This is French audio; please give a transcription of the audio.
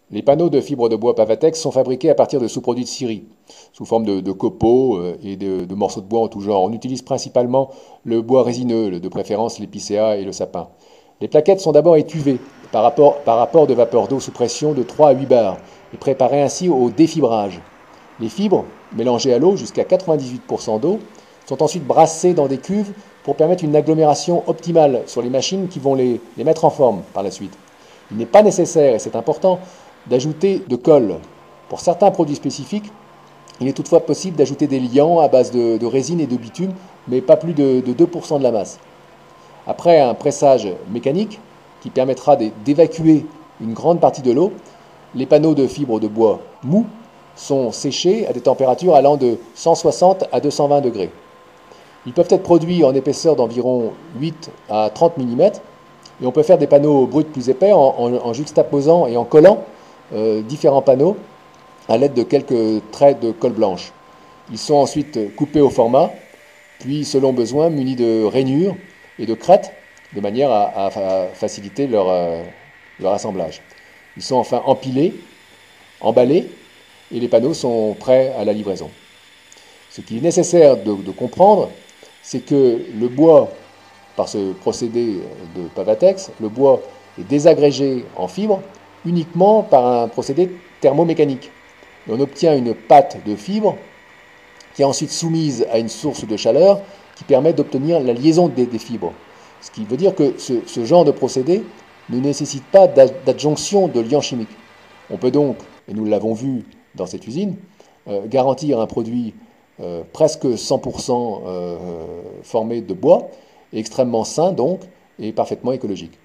Les panneaux de fibre de bois Pavatex sont fabriqués à partir de sous-produits de scierie, sous forme de copeaux et de morceaux de bois en tout genre. On utilise principalement le bois résineux, de préférence l'épicéa et le sapin. Les plaquettes sont d'abord étuvées par rapport de vapeur d'eau sous pression de 3 à 8 bars et préparées ainsi au défibrage. Les fibres, mélangées à l'eau jusqu'à 98% d'eau, sont ensuite brassées dans des cuves pour permettre une agglomération optimale sur les machines qui vont les mettre en forme par la suite. Il n'est pas nécessaire, et c'est important, d'ajouter de colle. Pour certains produits spécifiques, il est toutefois possible d'ajouter des liants à base de résine et de bitume, mais pas plus de 2% de la masse. Après un pressage mécanique qui permettra d'évacuer une grande partie de l'eau, les panneaux de fibres de bois mou sont séchés à des températures allant de 160 à 220 degrés. Ils peuvent être produits en épaisseur d'environ 8 à 30 mm et on peut faire des panneaux bruts plus épais en juxtaposant et en collant différents panneaux à l'aide de quelques traits de colle blanche. Ils sont ensuite coupés au format, puis selon besoin munis de rainures et de crêtes, de manière à faciliter leur assemblage. Ils sont enfin empilés, emballés, et les panneaux sont prêts à la livraison. Ce qu'il est nécessaire de comprendre, c'est que le bois, par ce procédé de Pavatex, le bois est désagrégé en fibres uniquement par un procédé thermomécanique. Et on obtient une pâte de fibres qui est ensuite soumise à une source de chaleur qui permet d'obtenir la liaison des fibres. Ce qui veut dire que ce genre de procédé ne nécessite pas d'adjonction de liants chimiques. On peut donc, et nous l'avons vu dans cette usine, garantir un produit presque 100% formé de bois, extrêmement sain donc, et parfaitement écologique.